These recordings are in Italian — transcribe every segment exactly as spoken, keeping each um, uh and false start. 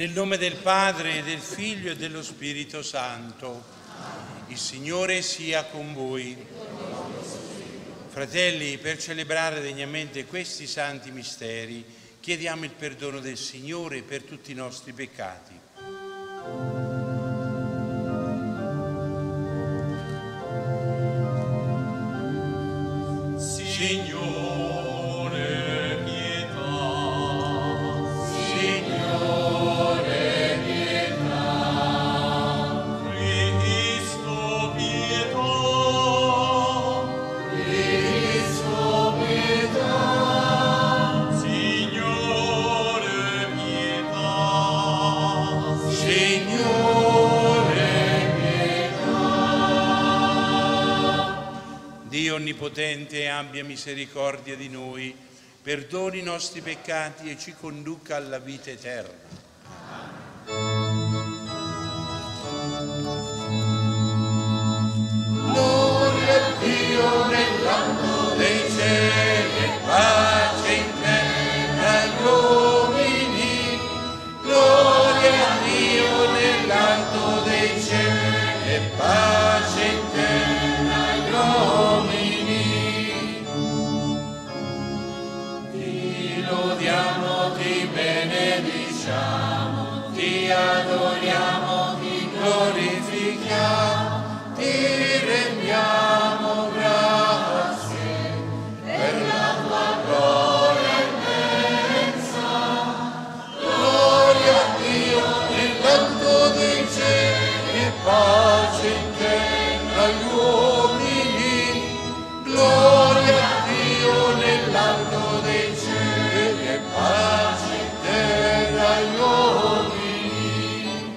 Nel nome del Padre, del Figlio e dello Spirito Santo. Il Signore sia con voi. Fratelli, per celebrare degnamente questi santi misteri, chiediamo il perdono del Signore per tutti i nostri peccati. Signore, Onnipotente, abbia misericordia di noi, perdoni i nostri peccati e ci conduca alla vita eterna. Gloria a Dio nell'alto dei cieli e pace in terra agli uomini. Gloria a Dio nell'alto dei cieli e pace in terra agli uomini. Lodiamo, ti benediciamo, ti adoriamo, ti glorifichiamo, ti rendiamo grazie per la tua gloria immensa. Gloria a Dio nell'alto dei cieli e pace in terra agli uomini. Gloria a Dio nell'alto dei cieli e pace in terra agli uomini.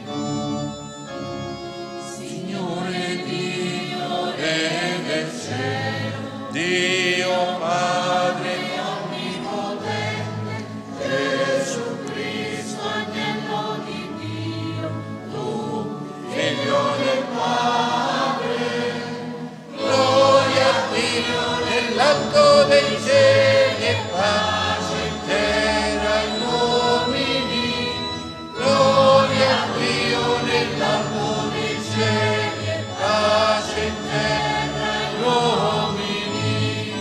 Signore Dio Re del cielo, Dio Padre onnipotente, Gesù Cristo agnello di Dio, tu Figlio del Padre. Gloria a Dio nell'alto dei cieli e pace in terra agli uomini. Gloria a Dio nell'alto dei cieli e pace in terra agli uomini.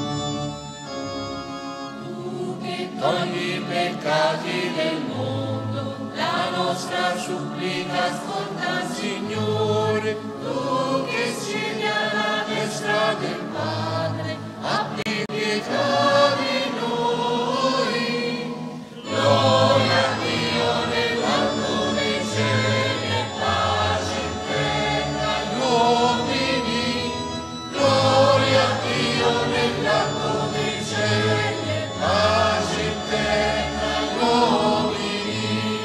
Tu che togli i peccati del mondo, la nostra supplica ascolta, Signore. Tu che siedi alla destra del Padre, abbi pietà di noi. Gloria a Dio nell'alto dei cieli e pace in terra agli uomini. Gloria a Dio nell'alto dei cieli e pace in terra agli uomini.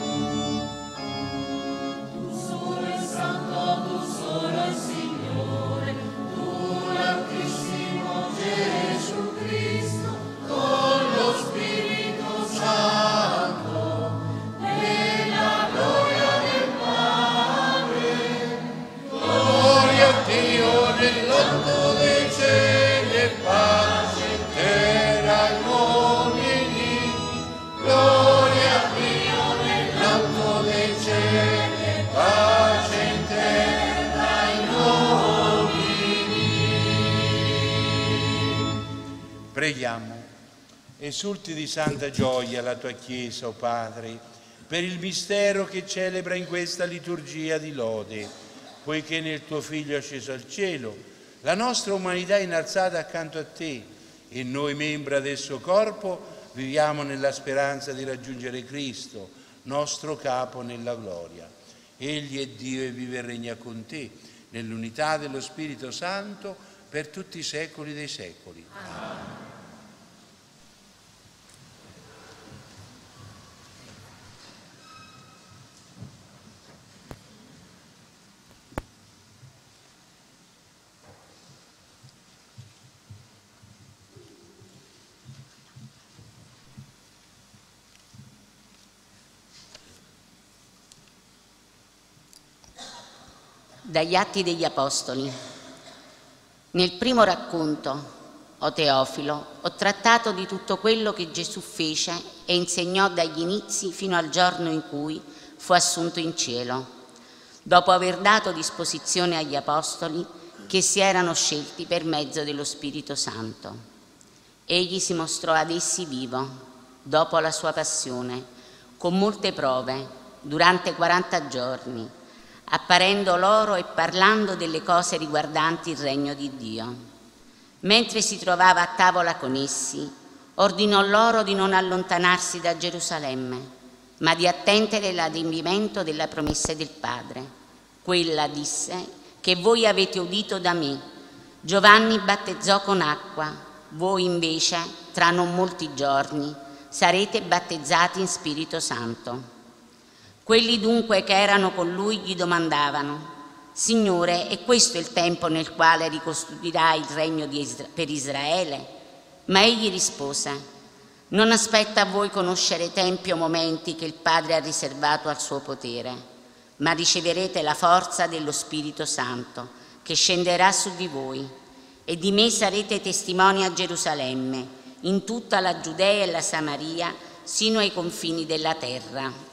Tu solo il Santo, tu solo il Signore, tu l'Altissimo Gesù Cristo, con lo Spirito Santo, nella gloria del Padre. Gloria a Dio nell'alto dei cieli e pace in terra agli uomini. Gloria a Dio nell'alto dei cieli e pace in terra agli uomini. Preghiamo. Esulti di santa gioia la tua Chiesa, o Padre, per il mistero che celebra in questa liturgia di lode, poiché nel tuo Figlio asceso al cielo la nostra umanità è innalzata accanto a te e noi, membra del suo corpo, viviamo nella speranza di raggiungere Cristo, nostro Capo nella gloria. Egli è Dio e vive e regna con te, nell'unità dello Spirito Santo, per tutti i secoli dei secoli. Amen. Dagli Atti degli Apostoli. Nel primo racconto o Teofilo, ho trattato di tutto quello che Gesù fece e insegnò dagli inizi fino al giorno in cui fu assunto in cielo, dopo aver dato disposizione agli apostoli che si erano scelti per mezzo dello Spirito Santo. Egli si mostrò ad essi vivo, dopo la sua passione, con molte prove, durante quaranta giorni, apparendo loro e parlando delle cose riguardanti il regno di Dio. Mentre si trovava a tavola con essi, ordinò loro di non allontanarsi da Gerusalemme, ma di attendere l'adempimento della promessa del Padre. Quella, disse, che voi avete udito da me. Giovanni battezzò con acqua, voi invece, tra non molti giorni, sarete battezzati in Spirito Santo. Quelli dunque che erano con lui gli domandavano: Signore, è questo il tempo nel quale ricostruirai il regno di Isra- per Israele? Ma egli rispose: non aspetta a voi conoscere tempi o momenti che il Padre ha riservato al suo potere, ma riceverete la forza dello Spirito Santo, che scenderà su di voi, e di me sarete testimoni a Gerusalemme, in tutta la Giudea e la Samaria, sino ai confini della terra.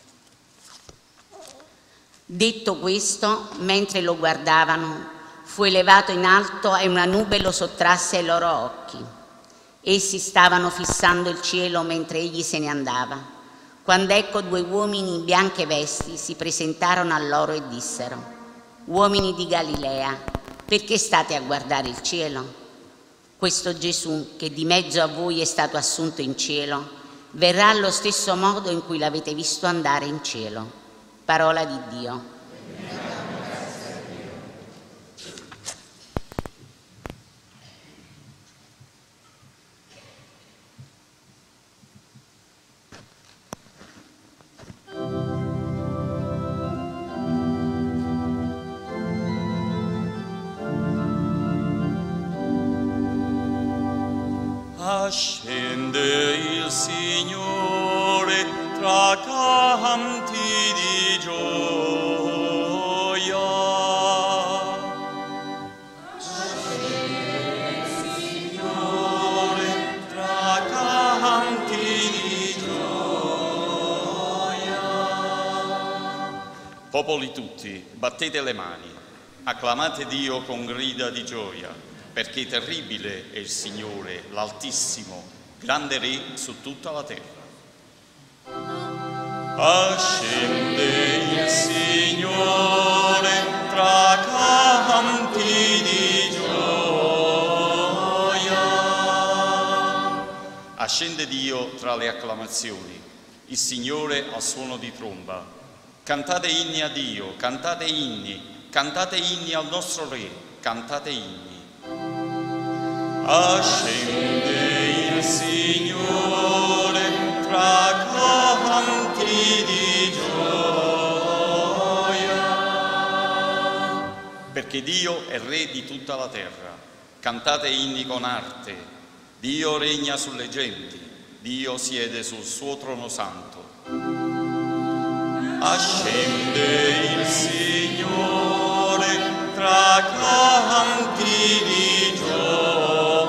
Detto questo, mentre lo guardavano, fu elevato in alto e una nube lo sottrasse ai loro occhi. Essi stavano fissando il cielo mentre egli se ne andava, quando ecco due uomini in bianche vesti si presentarono a loro e dissero: uomini di Galilea, perché state a guardare il cielo? Questo Gesù, che di mezzo a voi è stato assunto in cielo, verrà allo stesso modo in cui l'avete visto andare in cielo. Parola di Dio. Ascende il Signore tra canti di gioia. Ascende il Signore tra canti di gioia. Popoli tutti, battete le mani, acclamate Dio con grida di gioia, perché terribile è il Signore, l'Altissimo, grande Re su tutta la terra. Ascende il Signore tra canti di gioia. Ascende Dio tra le acclamazioni, il Signore al suono di tromba. Cantate inni a Dio, cantate inni, cantate inni al nostro Re, cantate inni. Ascende il Signore tra canti di gioia, perché Dio è Re di tutta la terra. Cantate inni con arte. Dio regna sulle genti, Dio siede sul suo trono santo. Ascende il Signore tra canti di gioia.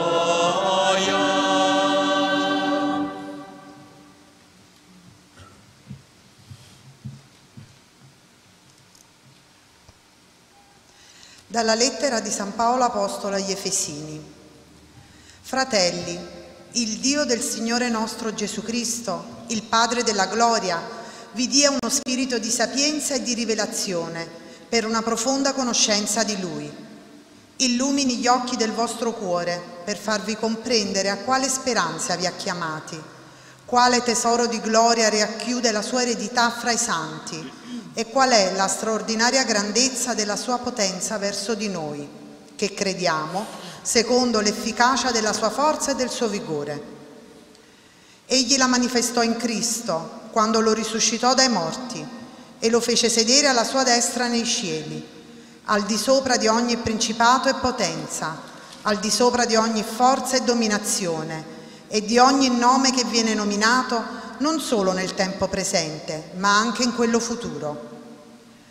Dalla lettera di San Paolo Apostolo agli Efesini. Fratelli, il Dio del Signore nostro Gesù Cristo, il Padre della gloria, vi dia uno spirito di sapienza e di rivelazione per una profonda conoscenza di Lui. Illumini gli occhi del vostro cuore per farvi comprendere a quale speranza vi ha chiamati, quale tesoro di gloria racchiude la sua eredità fra i santi e qual è la straordinaria grandezza della sua potenza verso di noi, che crediamo, secondo l'efficacia della sua forza e del suo vigore. Egli la manifestò in Cristo, quando lo risuscitò dai morti e lo fece sedere alla sua destra nei cieli, al di sopra di ogni principato e potenza, al di sopra di ogni forza e dominazione e di ogni nome che viene nominato non solo nel tempo presente, ma anche in quello futuro.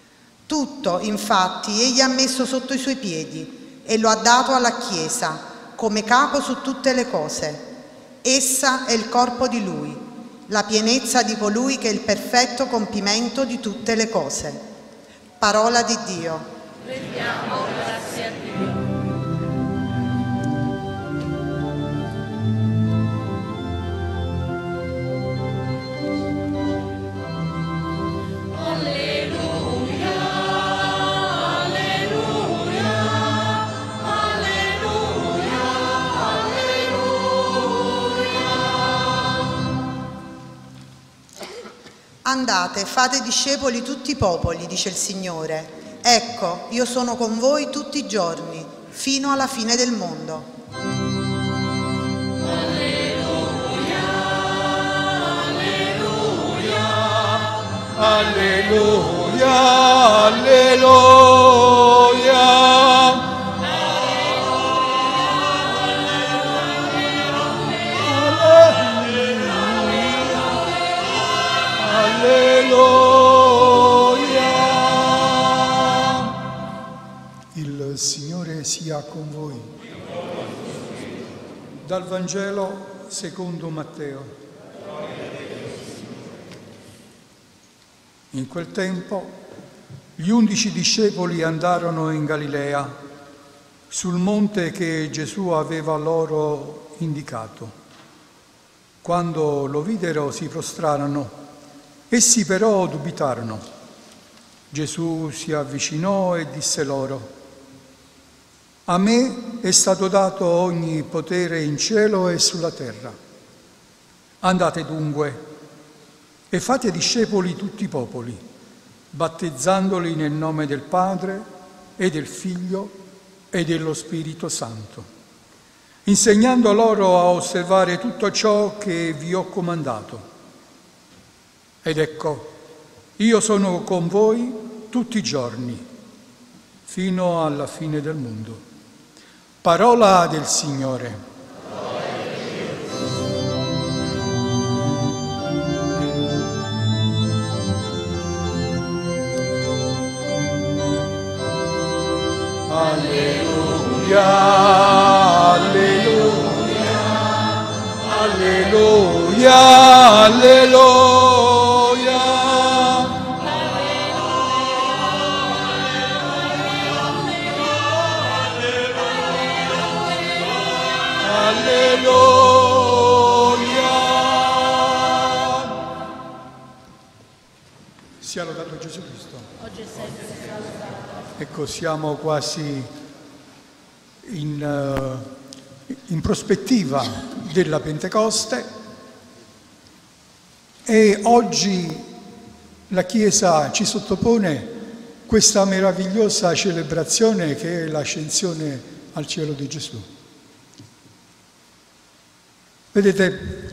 Tutto, infatti, egli ha messo sotto i suoi piedi e lo ha dato alla Chiesa come capo su tutte le cose. Essa è il corpo di Lui, la pienezza di colui che è il perfetto compimento di tutte le cose. Parola di Dio. Rendiamo grazie a Dio. Andate, fate discepoli tutti i popoli, dice il Signore. Ecco, io sono con voi tutti i giorni, fino alla fine del mondo. Alleluia, alleluia, Alleluia, alleluia. Il Signore sia con voi. Dal Vangelo secondo Matteo. In quel tempo gli undici discepoli andarono in Galilea, sul monte che Gesù aveva loro indicato. Quando lo videro si prostrarono. Essi però dubitarono. Gesù si avvicinò e disse loro: a me è stato dato ogni potere in cielo e sulla terra. Andate dunque e fate discepoli tutti i popoli, battezzandoli nel nome del Padre e del Figlio e dello Spirito Santo, insegnando loro a osservare tutto ciò che vi ho comandato. Ed ecco, io sono con voi tutti i giorni, fino alla fine del mondo. Parola del Signore. Alleluia, alleluia, alleluia, alleluia. Sia lodato Gesù Cristo. Oggi è sempre. Ecco, siamo quasi in, uh, in prospettiva della Pentecoste e oggi la Chiesa ci sottopone questa meravigliosa celebrazione che è l'ascensione al cielo di Gesù. Vedete,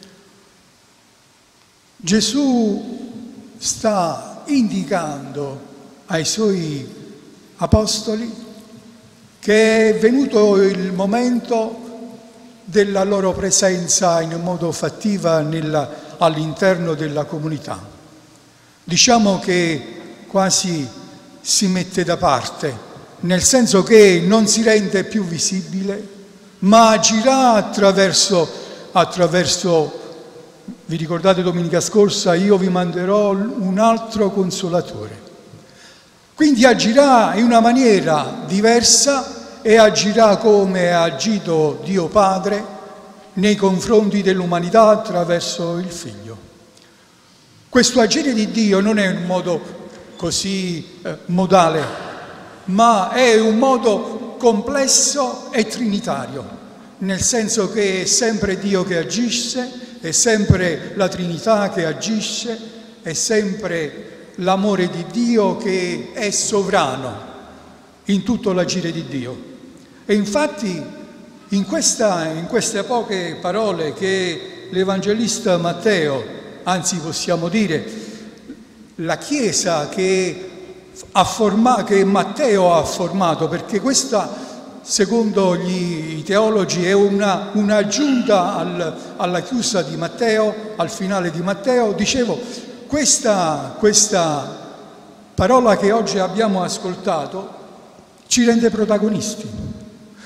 Gesù sta indicando ai suoi apostoli che è venuto il momento della loro presenza in modo fattiva nella, all'interno della comunità. Diciamo che quasi si mette da parte, nel senso che non si rende più visibile, ma agirà attraverso, attraverso vi ricordate domenica scorsa, io vi manderò un altro consolatore. Quindi agirà in una maniera diversa e agirà come ha agito Dio Padre nei confronti dell'umanità attraverso il Figlio. Questo agire di Dio non è un modo così eh, modale, ma è un modo complesso e trinitario, nel senso che è sempre Dio che agisce, è sempre la Trinità che agisce, è sempre l'amore di Dio che è sovrano in tutto l'agire di Dio. E infatti in, questa, in queste poche parole che l'Evangelista Matteo, anzi possiamo dire la Chiesa che, ha forma, che Matteo ha formato, perché questa, secondo gli teologi, è una, un'aggiunta al, alla chiusa di Matteo, al finale di Matteo. Dicevo, questa, questa parola che oggi abbiamo ascoltato ci rende protagonisti,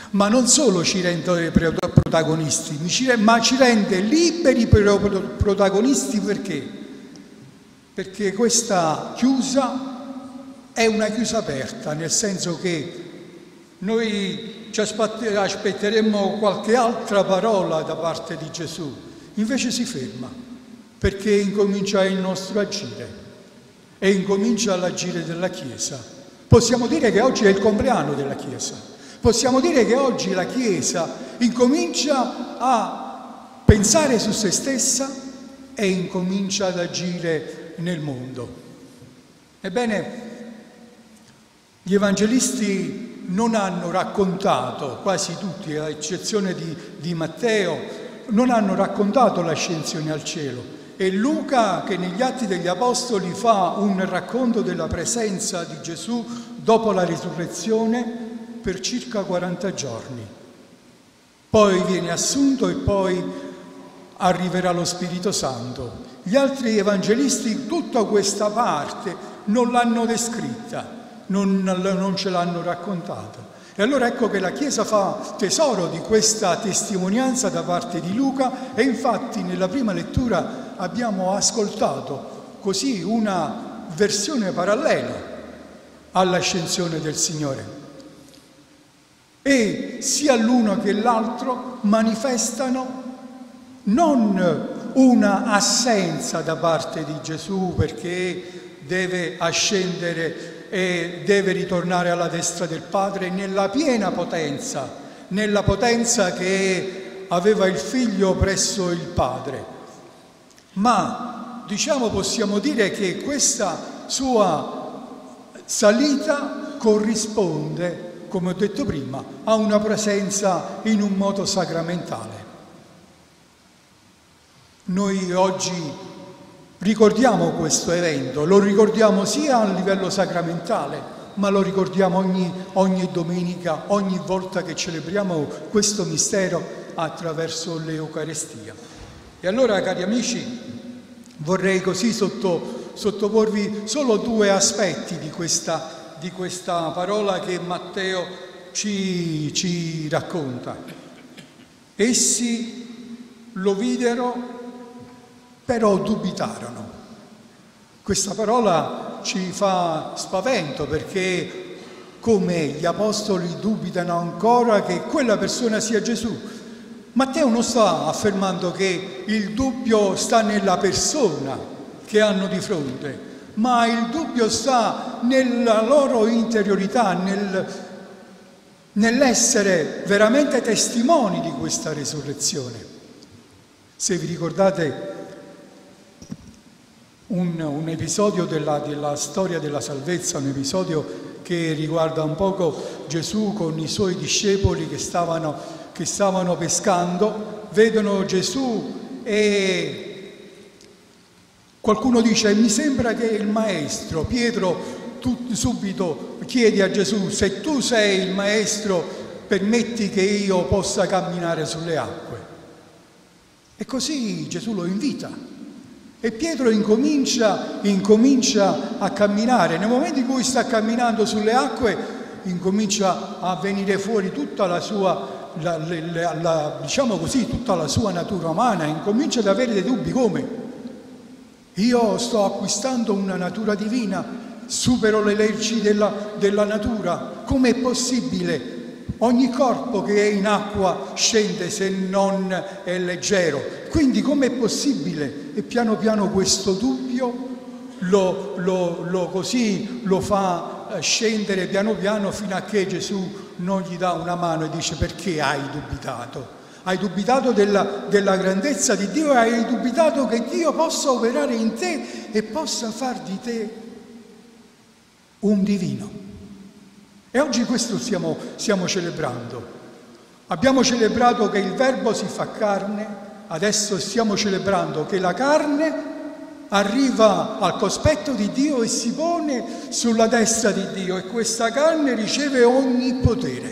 ma non solo ci rende protagonisti, ma ci rende liberi protagonisti. Perché? Perché questa chiusa è una chiusa aperta, nel senso che noi ci aspetteremmo qualche altra parola da parte di Gesù, invece si ferma, perché incomincia il nostro agire e incomincia l'agire della Chiesa. Possiamo dire che oggi è il compleanno della Chiesa, possiamo dire che oggi la Chiesa incomincia a pensare su se stessa e incomincia ad agire nel mondo. Ebbene, gli evangelisti non hanno raccontato, quasi tutti, a eccezione di, di Matteo, non hanno raccontato l'ascensione al cielo. E Luca, che negli Atti degli Apostoli fa un racconto della presenza di Gesù dopo la risurrezione per circa quaranta giorni. Poi viene assunto e poi arriverà lo Spirito Santo. Gli altri evangelisti tutta questa parte non l'hanno descritta, non, non ce l'hanno raccontata. E allora ecco che la Chiesa fa tesoro di questa testimonianza da parte di Luca, e infatti nella prima lettura abbiamo ascoltato così una versione parallela all'ascensione del Signore. E sia l'uno che l'altro manifestano non una assenza da parte di Gesù perché deve ascendere e deve ritornare alla destra del Padre nella piena potenza, nella potenza che aveva il Figlio presso il Padre. Ma, diciamo, possiamo dire che questa sua salita corrisponde, come ho detto prima, a una presenza in un modo sacramentale. Noi oggi ricordiamo questo evento, lo ricordiamo sia a livello sacramentale, ma lo ricordiamo ogni, ogni domenica, ogni volta che celebriamo questo mistero attraverso l'Eucarestia. E allora, cari amici, vorrei così sotto, sottoporvi solo due aspetti di questa, di questa parola che Matteo ci, ci racconta. Essi lo videro, però dubitarono. Questa parola ci fa spavento perché, come gli apostoli dubitano ancora che quella persona sia Gesù, Matteo non sta affermando che il dubbio sta nella persona che hanno di fronte, ma il dubbio sta nella loro interiorità, nel, nell'essere veramente testimoni di questa risurrezione. Se vi ricordate Un, un episodio della, della storia della salvezza, un episodio che riguarda un poco Gesù con i suoi discepoli che stavano, che stavano pescando, vedono Gesù e qualcuno dice: mi sembra che il maestro. Pietro tu, subito chiede a Gesù: se tu sei il maestro, permetti che io possa camminare sulle acque. E così Gesù lo invita. E Pietro incomincia, incomincia a camminare. Nel momento in cui sta camminando sulle acque, incomincia a venire fuori tutta la sua, la, la, la, diciamo così, tutta la sua natura umana. Incomincia ad avere dei dubbi come: io sto acquistando una natura divina, supero le leggi della, della natura. Com'è possibile? Ogni corpo che è in acqua scende se non è leggero. Quindi com'è possibile? E piano piano questo dubbio lo, lo, lo, così, lo fa scendere piano piano fino a che Gesù non gli dà una mano e dice: perché hai dubitato? Hai dubitato della, della grandezza di Dio, e hai dubitato che Dio possa operare in te e possa far di te un divino. E oggi questo stiamo, stiamo celebrando. Abbiamo celebrato che il Verbo si fa carne, adesso stiamo celebrando che la carne arriva al cospetto di Dio e si pone sulla destra di Dio, e questa carne riceve ogni potere.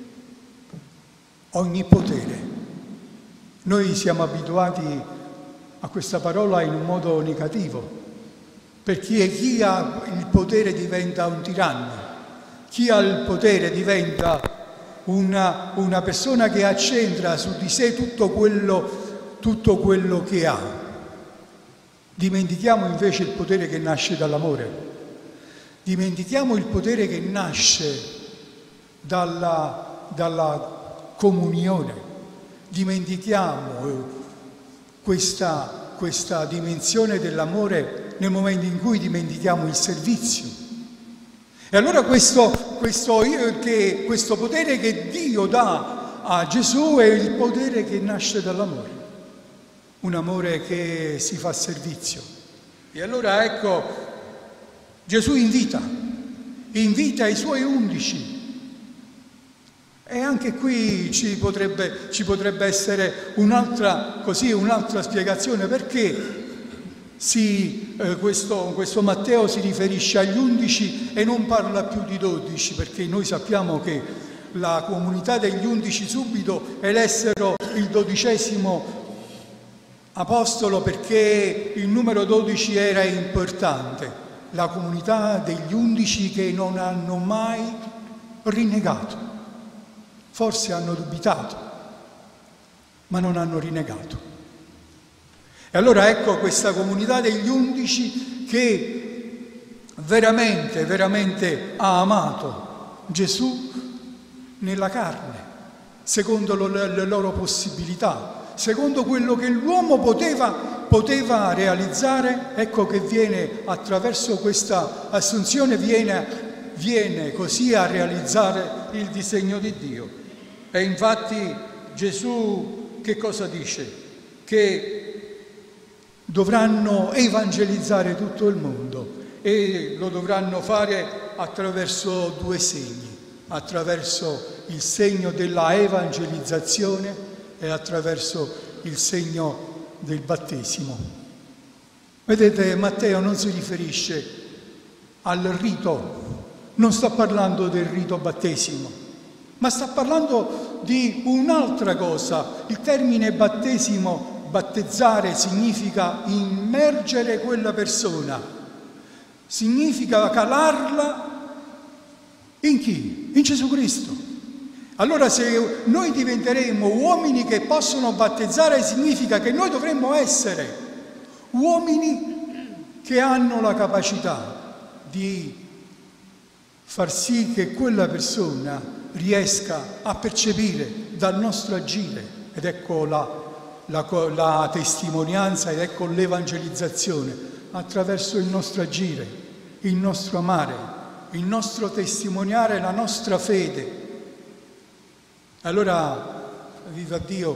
Ogni potere. Noi siamo abituati a questa parola in un modo negativo, perché chi ha il potere diventa un tiranno. Chi ha il potere diventa una, una persona che accentra su di sé tutto quello, tutto quello che ha. Dimentichiamo invece il potere che nasce dall'amore, dimentichiamo il potere che nasce dalla, dalla comunione, dimentichiamo questa, questa dimensione dell'amore nel momento in cui dimentichiamo il servizio. E allora questo, questo, che, questo potere che Dio dà a Gesù è il potere che nasce dall'amore, un amore che si fa servizio. E allora ecco, Gesù invita, invita i suoi undici. E anche qui ci potrebbe, ci potrebbe essere un'altra, così, un'altra spiegazione, perché si, eh, questo, questo Matteo si riferisce agli undici e non parla più di dodici, perché noi sappiamo che la comunità degli undici subito elessero il dodicesimo apostolo perché il numero dodici era importante, la comunità degli undici che non hanno mai rinnegato, forse hanno dubitato, ma non hanno rinnegato. E allora ecco questa comunità degli undici che veramente, veramente ha amato Gesù nella carne, secondo le loro possibilità, secondo quello che l'uomo poteva, poteva realizzare. Ecco che viene attraverso questa assunzione, viene, viene così a realizzare il disegno di Dio. E infatti Gesù che cosa dice? Che dovranno evangelizzare tutto il mondo e lo dovranno fare attraverso due segni, attraverso il segno della evangelizzazione e attraverso il segno del battesimo. Vedete, Matteo non si riferisce al rito, non sta parlando del rito battesimo, ma sta parlando di un'altra cosa. Il termine battesimo, battezzare, significa immergere quella persona, significa calarla in chi? In Gesù Cristo. Allora se noi diventeremo uomini che possono battezzare, significa che noi dovremmo essere uomini che hanno la capacità di far sì che quella persona riesca a percepire dal nostro agire, ed ecco la La, la testimonianza ed ecco l'evangelizzazione, attraverso il nostro agire, il nostro amare, il nostro testimoniare la nostra fede. Allora, viva Dio,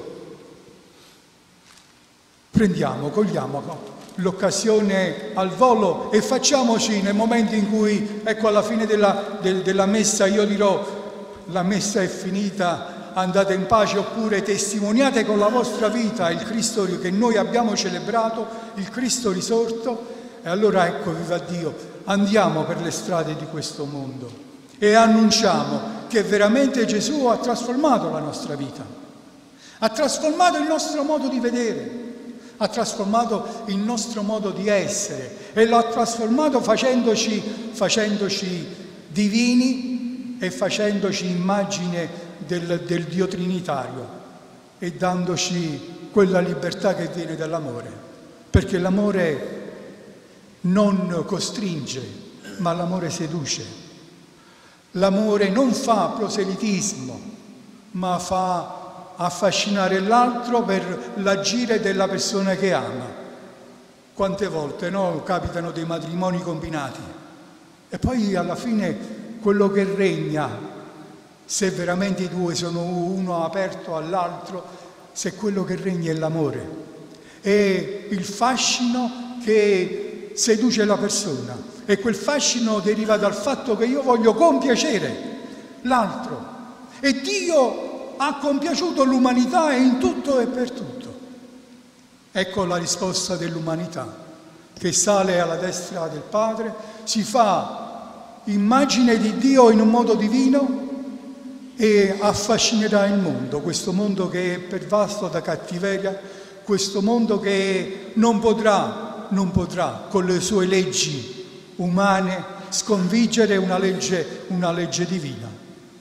prendiamo, cogliamo l'occasione al volo e facciamoci nel momento in cui, ecco, alla fine della, del, della messa io dirò la messa è finita, andate in pace, oppure testimoniate con la vostra vita il Cristo che noi abbiamo celebrato, il Cristo risorto. E allora ecco, viva Dio, andiamo per le strade di questo mondo e annunciamo che veramente Gesù ha trasformato la nostra vita, ha trasformato il nostro modo di vedere, ha trasformato il nostro modo di essere e lo ha trasformato facendoci, facendoci divini e facendoci immagine Del, del Dio Trinitario e dandoci quella libertà che viene dall'amore, perché l'amore non costringe, ma l'amore seduce. L'amore non fa proselitismo, ma fa affascinare l'altro per l'agire della persona che ama. Quante volte, no, capitano dei matrimoni combinati e poi alla fine quello che regna, se veramente i due sono uno aperto all'altro, se quello che regna è l'amore, è il fascino che seduce la persona, e quel fascino deriva dal fatto che io voglio compiacere l'altro, e Dio ha compiaciuto l'umanità in tutto e per tutto. Ecco la risposta dell'umanità che sale alla destra del Padre, si fa immagine di Dio in un modo divino e affascinerà il mondo, questo mondo che è pervasto da cattiveria, questo mondo che non potrà, non potrà con le sue leggi umane sconfiggere una legge, una legge divina.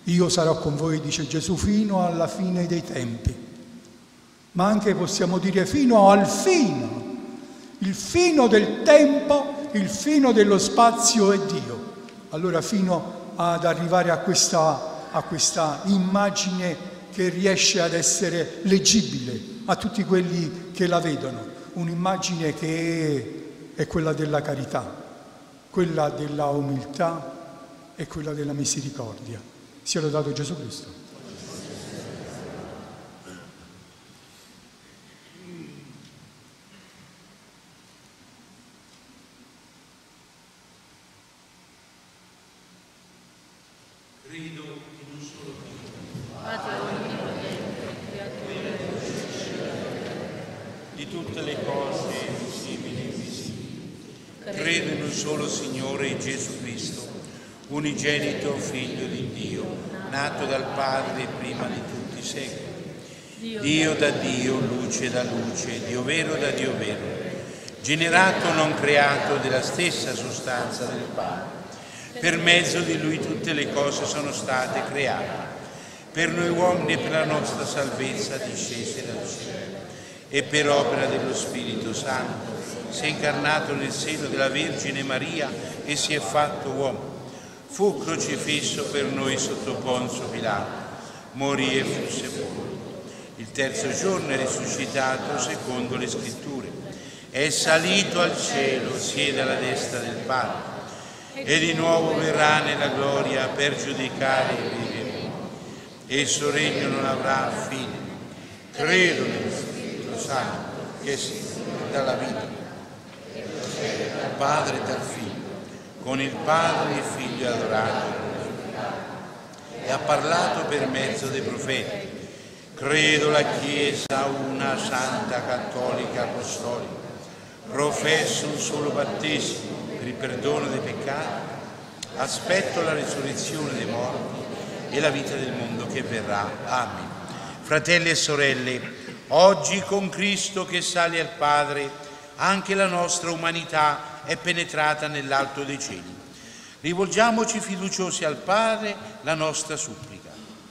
Io sarò con voi, dice Gesù, fino alla fine dei tempi. Ma anche possiamo dire fino al fino. Il fino del tempo, il fino dello spazio è Dio. Allora fino ad arrivare a questa, a questa immagine che riesce ad essere leggibile a tutti quelli che la vedono. Un'immagine che è quella della carità, quella della umiltà e quella della misericordia. Sia lodato Gesù Cristo. Credo in un solo Dio, Padre onnipotente, creatore di tutte le cose visibili e invisibili. Credo in un solo Signore Gesù Cristo, unigenito Figlio di Dio, nato dal Padre prima di tutti i secoli. Dio da Dio, luce da luce, Dio vero da Dio vero, generato non creato della stessa sostanza del Padre. Per mezzo di Lui tutte le cose sono state create. Per noi uomini e per la nostra salvezza discese dal cielo. E per opera dello Spirito Santo si è incarnato nel seno della Vergine Maria e si è fatto uomo. Fu crocifisso per noi sotto Ponzio Pilato, morì e fu sepolto. Il terzo giorno è risuscitato secondo le Scritture. È salito al cielo, siede alla destra del Padre, e di nuovo verrà nella gloria per giudicare i vivi e i morti. Esso regno non avrà fine. Credo nello Spirito Santo, che si dà la vita al Padre e dal Figlio, con il Padre e il Figlio adorato, e ha parlato per mezzo dei profeti. Credo la Chiesa una, santa, cattolica, apostolica. Professo un solo battesimo per il perdono dei peccati. Aspetto la risurrezione dei morti e la vita del mondo che verrà. Amen. Fratelli e sorelle, oggi con Cristo che sale al Padre, anche la nostra umanità è penetrata nell'alto dei cieli. Rivolgiamoci fiduciosi al Padre la nostra supplica.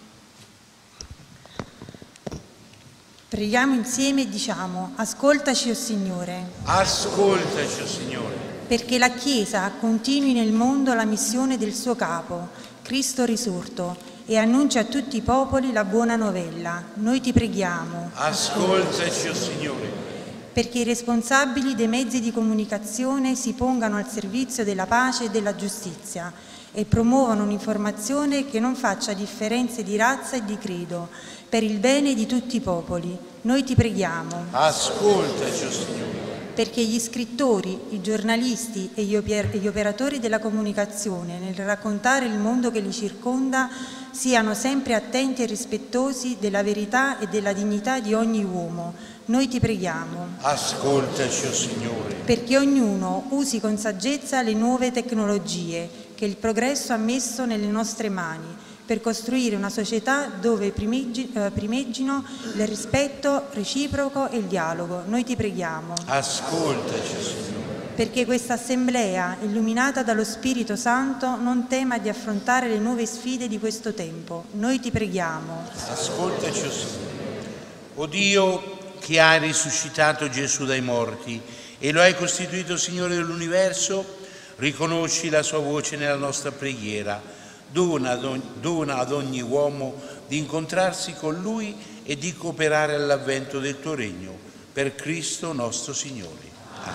Preghiamo insieme e diciamo: ascoltaci, o Signore. Ascoltaci, o Signore. Perché la Chiesa continui nel mondo la missione del suo capo, Cristo risorto, e annuncia a tutti i popoli la buona novella. Noi ti preghiamo. Ascoltaci, o Signore. Perché i responsabili dei mezzi di comunicazione si pongano al servizio della pace e della giustizia e promuovano un'informazione che non faccia differenze di razza e di credo, per il bene di tutti i popoli. Noi ti preghiamo. Ascoltaci, o Signore. Perché gli scrittori, i giornalisti e gli, oper- e gli operatori della comunicazione, nel raccontare il mondo che li circonda, siano sempre attenti e rispettosi della verità e della dignità di ogni uomo. Noi ti preghiamo. Ascoltaci, o Signore. Perché ognuno usi con saggezza le nuove tecnologie che il progresso ha messo nelle nostre mani, per costruire una società dove primeggi, eh, primeggino il rispetto reciproco e il dialogo. Noi ti preghiamo. Ascoltaci, Signore. Perché questa assemblea, illuminata dallo Spirito Santo, non tema di affrontare le nuove sfide di questo tempo. Noi ti preghiamo. Ascoltaci, o Signore. O Dio, che hai risuscitato Gesù dai morti e lo hai costituito Signore dell'universo, riconosci la sua voce nella nostra preghiera. Dona ad, ogni, dona ad ogni uomo di incontrarsi con Lui e di cooperare all'avvento del tuo regno, per Cristo nostro Signore.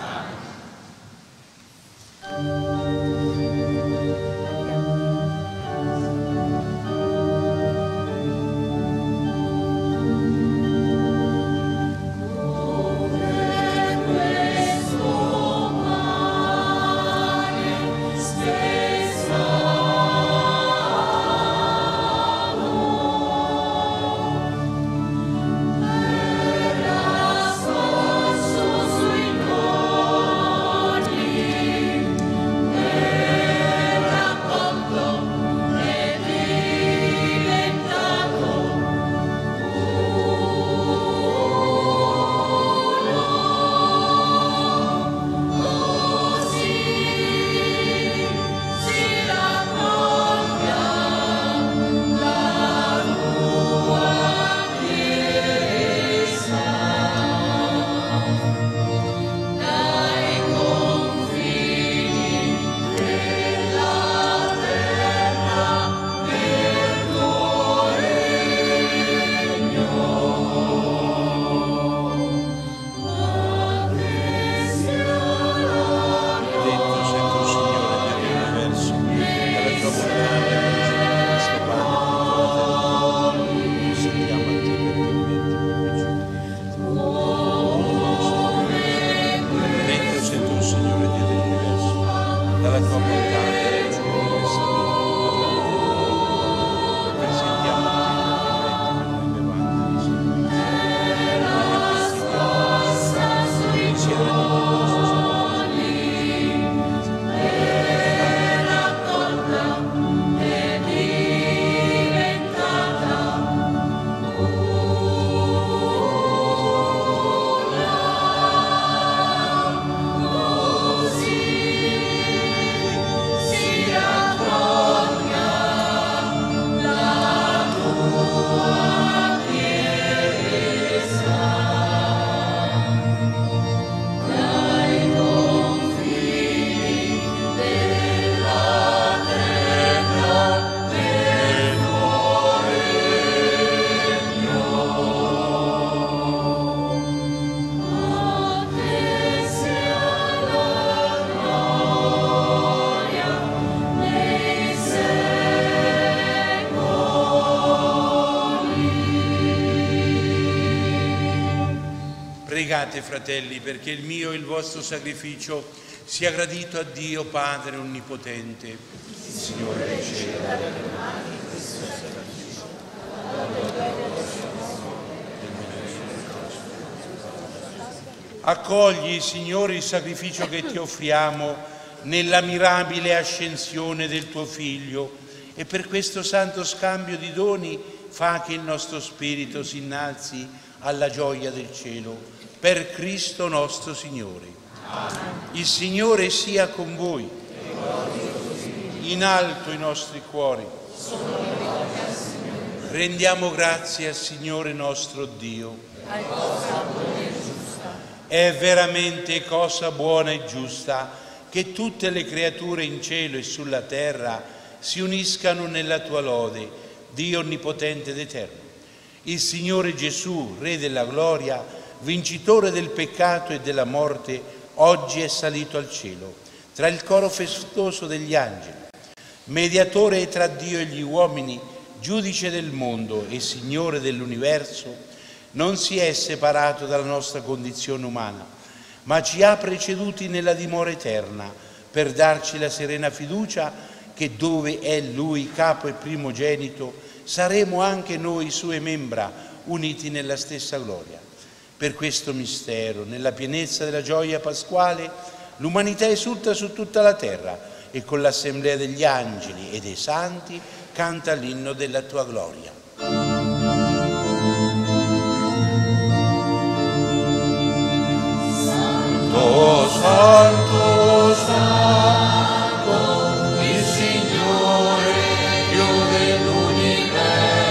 Amen. Sui Pregate, fratelli, perché il mio e il vostro sacrificio sia gradito a Dio Padre Onnipotente. Il Signore riceva. Accogli, Signore, il sacrificio che ti offriamo nella mirabile ascensione del tuo Figlio, e per questo santo scambio di doni fa che il nostro spirito si innalzi alla gioia del cielo. Per Cristo nostro Signore. Amen. Il Signore sia con voi. In alto i nostri cuori. Rendiamo grazie al Signore nostro Dio. È veramente cosa buona e giusta che tutte le creature in cielo e sulla terra si uniscano nella tua lode, Dio onnipotente ed eterno. Il Signore Gesù, Re della gloria, vincitore del peccato e della morte, oggi è salito al cielo, tra il coro festoso degli angeli, mediatore tra Dio e gli uomini, giudice del mondo e Signore dell'universo. Non si è separato dalla nostra condizione umana, ma ci ha preceduti nella dimora eterna per darci la serena fiducia che dove è Lui capo e primogenito, saremo anche noi sue membra, uniti nella stessa gloria. Per questo mistero, nella pienezza della gioia pasquale, l'umanità esulta su tutta la terra e con l'assemblea degli angeli e dei santi canta l'inno della tua gloria. Santo, Santo, Santo, il Signore, Dio dell'universo,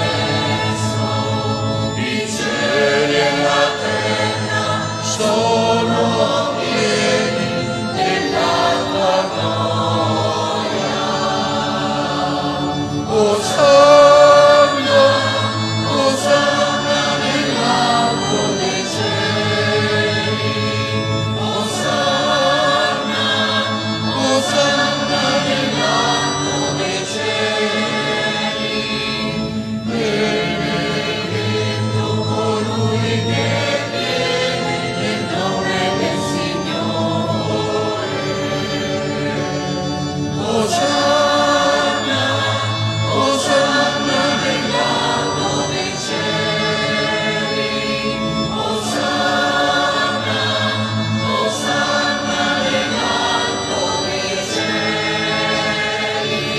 i cieli e la terra sono pieni della tua gloria. Osanna, Osanna nell'alto dei cieli. Osanna, Osanna nell'alto dei cieli. Benedetto colui che viene nel nome del Signore. Osanna, Osanna nell'alto dei cieli. Osanna, Osanna nell'alto dei cieli.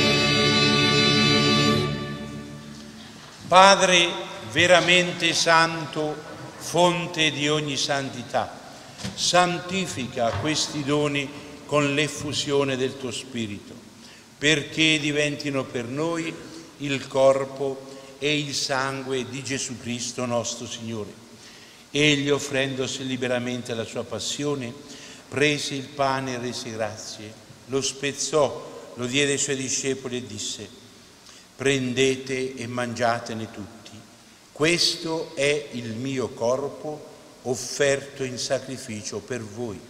Padre veramente santo, fonte di ogni santità, santifica questi doni con l'effusione del tuo Spirito, perché diventino per noi il corpo e il sangue di Gesù Cristo nostro Signore. Egli, offrendosi liberamente alla sua passione, prese il pane e rese grazie, lo spezzò, lo diede ai suoi discepoli e disse: prendete e mangiatene tutti. Questo è il mio corpo offerto in sacrificio per voi.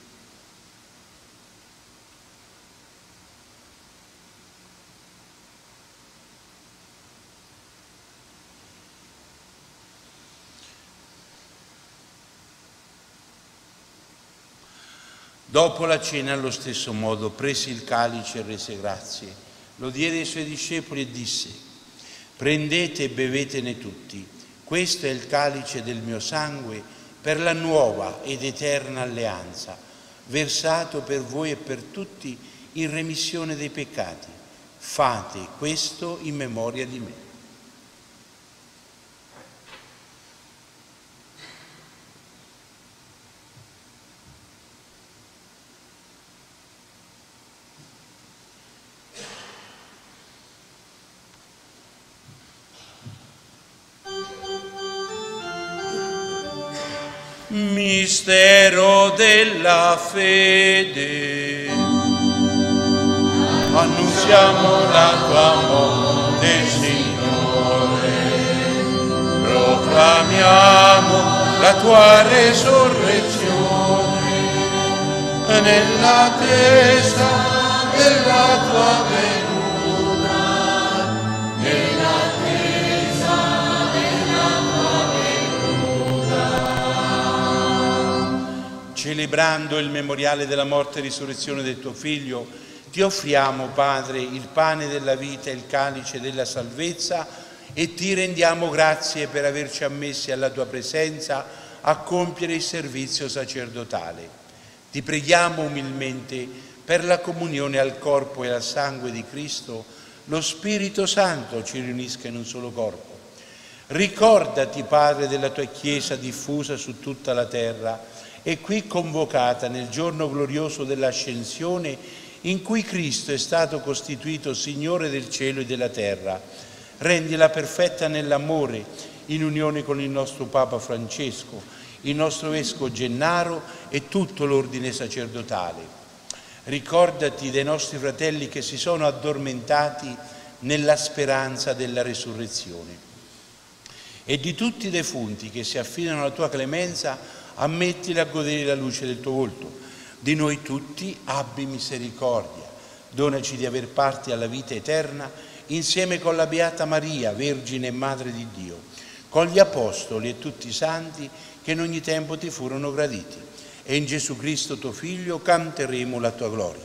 Dopo la cena, allo stesso modo, prese il calice e rese grazie, lo diede ai suoi discepoli e disse: prendete e bevetene tutti, questo è il calice del mio sangue per la nuova ed eterna alleanza, versato per voi e per tutti in remissione dei peccati. Fate questo in memoria di me. Mistero della fede. Annunziamo la tua morte, Signore. Proclamiamo la tua resurrezione nell'attesa della tua venuta. Nell'attesa della tua venuta. celebrando il memoriale della morte e risurrezione del tuo Figlio, ti offriamo, Padre, il pane della vita e il calice della salvezza e ti rendiamo grazie per averci ammessi alla tua presenza a compiere il servizio sacerdotale. Ti preghiamo umilmente per la comunione al corpo e al sangue di Cristo, lo Spirito Santo ci riunisca in un solo corpo. Ricordati, Padre, della tua Chiesa diffusa su tutta la terra e qui convocata nel giorno glorioso dell'Ascensione, in cui Cristo è stato costituito Signore del cielo e della terra. Rendila perfetta nell'amore, in unione con il nostro Papa Francesco, il nostro Vescovo Gennaro e tutto l'ordine sacerdotale. Ricordati dei nostri fratelli che si sono addormentati nella speranza della resurrezione. E di tutti i defunti che si affidano alla tua clemenza, ammettili a godere la luce del tuo volto. Di noi tutti abbi misericordia, donaci di aver parte alla vita eterna, insieme con la Beata Maria, Vergine e Madre di Dio, con gli Apostoli e tutti i Santi che in ogni tempo ti furono graditi. E in Gesù Cristo tuo Figlio canteremo la tua gloria.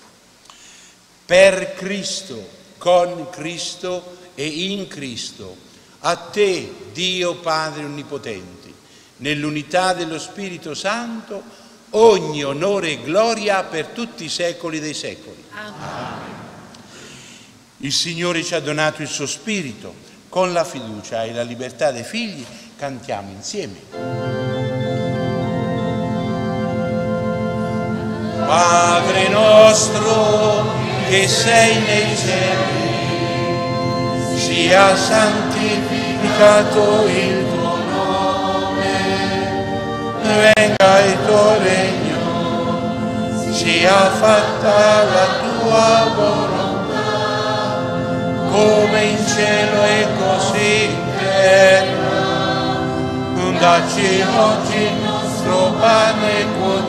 Per Cristo, con Cristo e in Cristo, a te, Dio Padre Onnipotente, nell'unità dello Spirito Santo, ogni onore e gloria per tutti i secoli dei secoli. Amen. Il Signore ci ha donato il suo Spirito, con la fiducia e la libertà dei figli cantiamo insieme. Padre nostro che sei nei cieli, sia santificato il tuo nome, venga il tuo regno, sia fatta la tua volontà, come in cielo e così in terra. Dacci oggi il nostro pane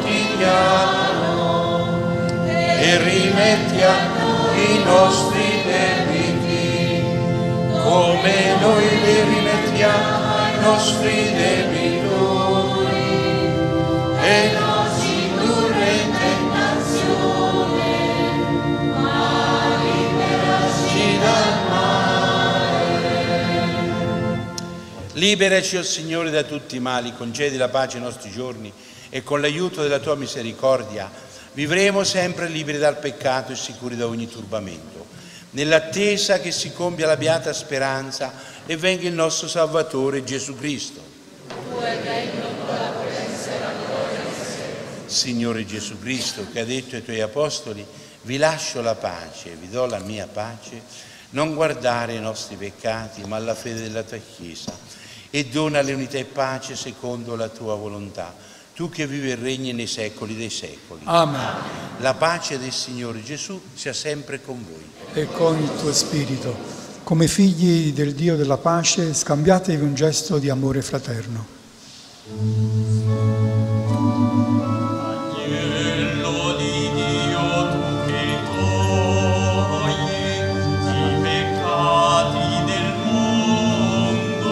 quotidiano e rimetti a noi i nostri debiti, come noi li rimettiamo ai nostri debitori, e non ci indurre in tentazione, ma liberaci dal male. Liberaci, o Signore, da tutti i mali, concedi la pace ai nostri giorni e con l'aiuto della tua misericordia vivremo sempre liberi dal peccato e sicuri da ogni turbamento, nell'attesa che si compia la beata speranza e venga il nostro Salvatore Gesù Cristo. Signore Gesù Cristo, che ha detto ai tuoi apostoli: vi lascio la pace, vi do la mia pace, non guardare i nostri peccati ma la fede della tua Chiesa, e dona l'unità e pace secondo la tua volontà, tu che vivi e regni nei secoli dei secoli. Amen. La pace del Signore Gesù sia sempre con voi. E con il tuo spirito. Come figli del Dio della pace, scambiatevi un gesto di amore fraterno. Agnello di Dio, tu che togli i peccati del mondo,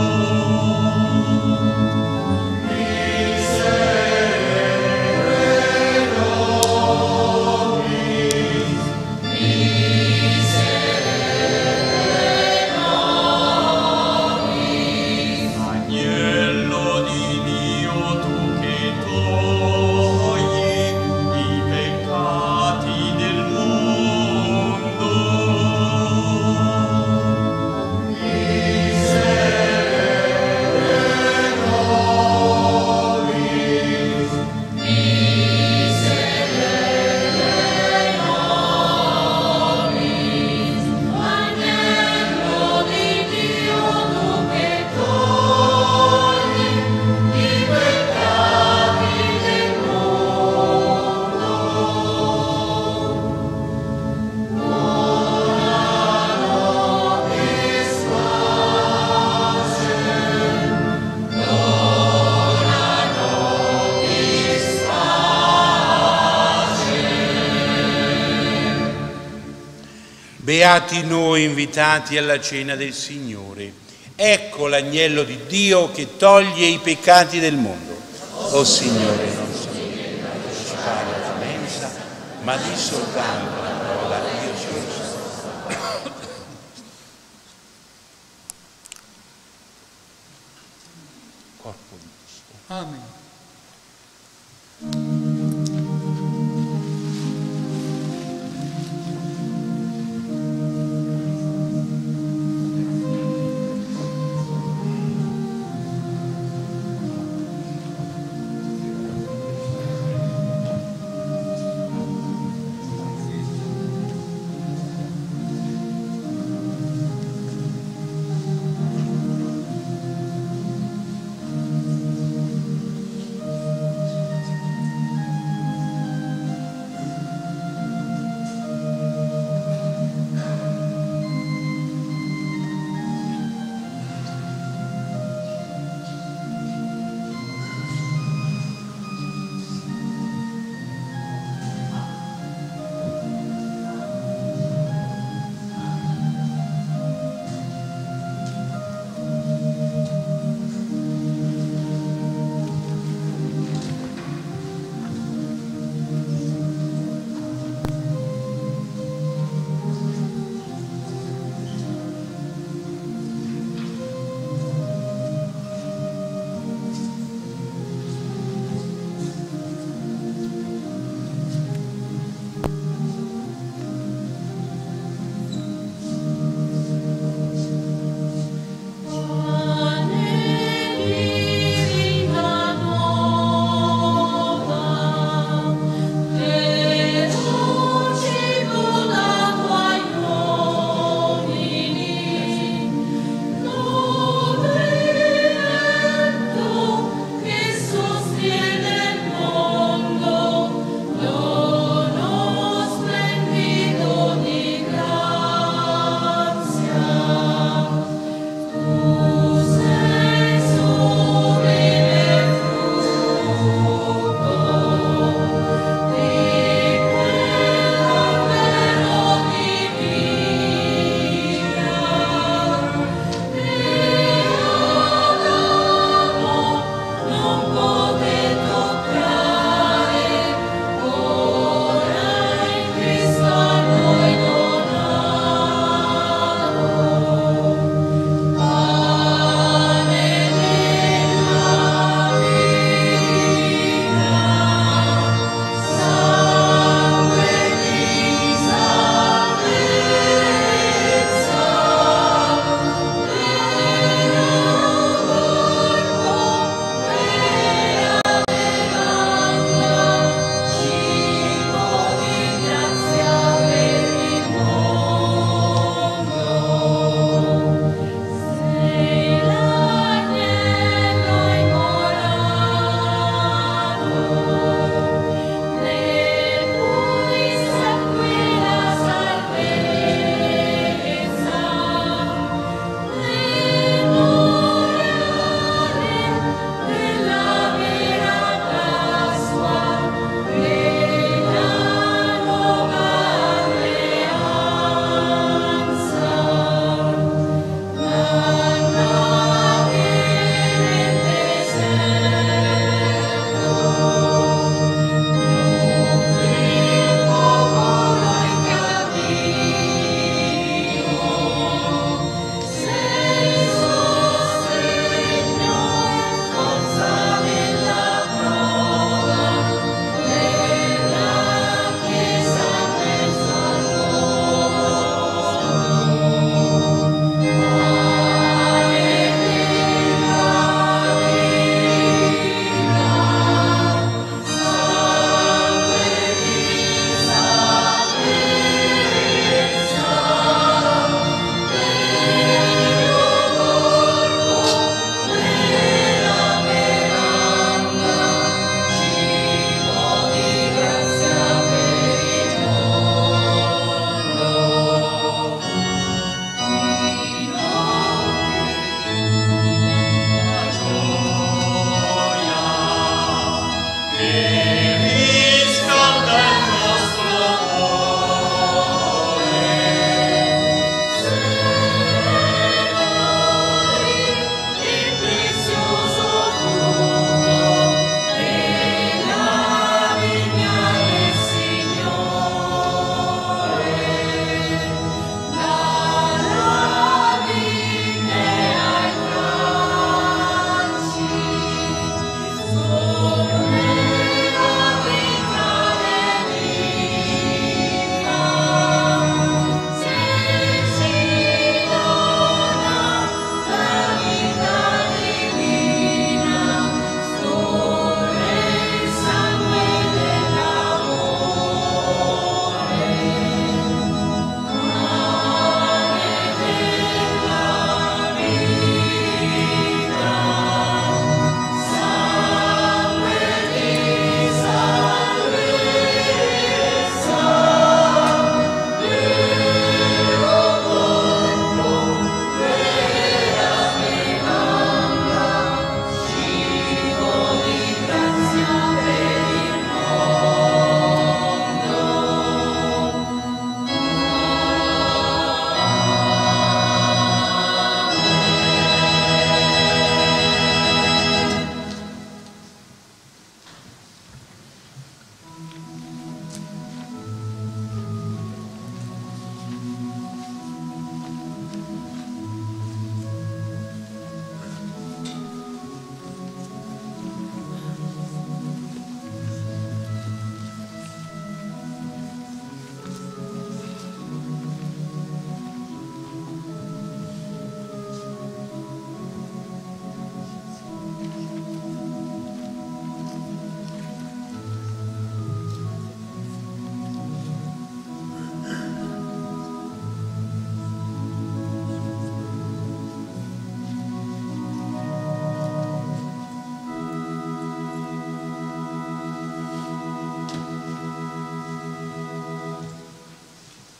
beati noi invitati alla cena del Signore. Ecco l'agnello di Dio che toglie i peccati del mondo. O Signore nostro, ma di soltanto la parola, io sono salvato. Corpo di Cristo. Amen.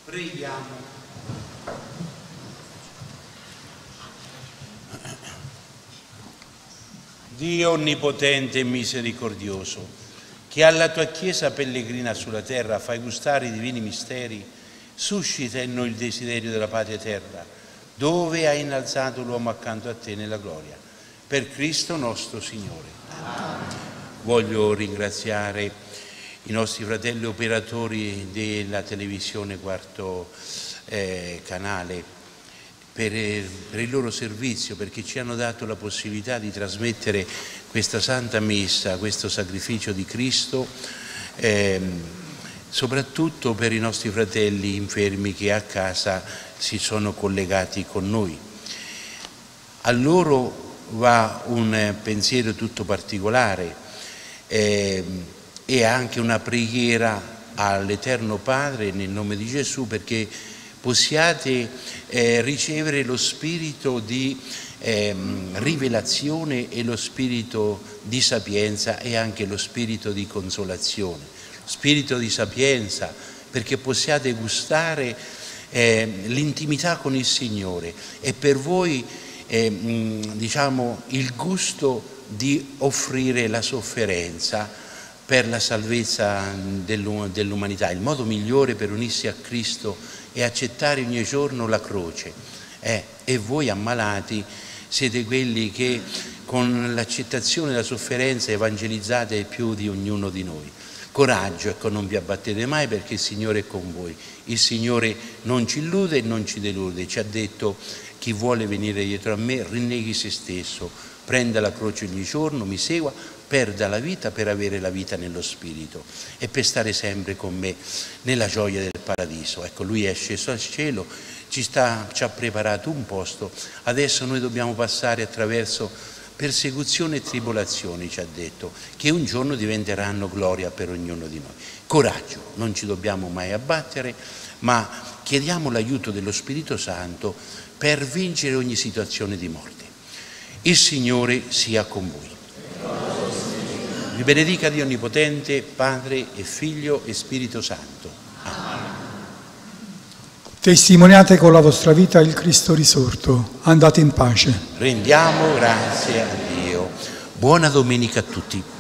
Preghiamo. Dio onnipotente e misericordioso, che alla tua Chiesa pellegrina sulla terra fai gustare i divini misteri, suscita in noi il desiderio della patria eterna, dove hai innalzato l'uomo accanto a te nella gloria. Per Cristo nostro Signore. Amen. Voglio ringraziare i nostri fratelli operatori della televisione Quarto eh, Canale per, per il loro servizio, perché ci hanno dato la possibilità di trasmettere questa Santa Messa, questo sacrificio di Cristo, ehm, soprattutto per i nostri fratelli infermi che a casa si sono collegati con noi. A loro va un pensiero tutto particolare ehm, e anche una preghiera all'Eterno Padre nel nome di Gesù, perché possiate eh, ricevere lo spirito di eh, rivelazione e lo spirito di sapienza e anche lo spirito di consolazione. Spirito di sapienza perché possiate gustare eh, l'intimità con il Signore e per voi eh, diciamo il gusto di offrire la sofferenza per la salvezza dell'umanità. Il modo migliore per unirsi a Cristo è accettare ogni giorno la croce. Eh, e voi ammalati siete quelli che con l'accettazione della sofferenza evangelizzate più di ognuno di noi. Coraggio, ecco, non vi abbattete mai perché il Signore è con voi. Il Signore non ci illude e non ci delude. Ci ha detto: chi vuole venire dietro a me rinneghi se stesso, prenda la croce ogni giorno, mi segua, perda la vita per avere la vita nello Spirito e per stare sempre con me nella gioia del paradiso. Ecco, Lui è sceso al cielo, ci, sta, ci ha preparato un posto, adesso noi dobbiamo passare attraverso persecuzioni e tribolazioni, ci ha detto, che un giorno diventeranno gloria per ognuno di noi. Coraggio, non ci dobbiamo mai abbattere, ma chiediamo l'aiuto dello Spirito Santo per vincere ogni situazione di morte. Il Signore sia con voi. Vi benedica Dio Onnipotente, Padre e Figlio e Spirito Santo. Amen. Testimoniate con la vostra vita il Cristo risorto. Andate in pace. Rendiamo grazie a Dio. Buona domenica a tutti.